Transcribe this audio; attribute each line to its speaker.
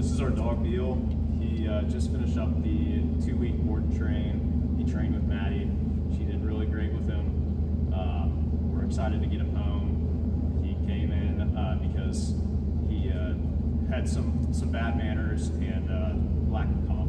Speaker 1: This is our dog Beall. He just finished up the 2-week board and train. He trained with Maddie. She did really great with him. We're excited to get him home. He came in because he had some bad manners and lack of confidence.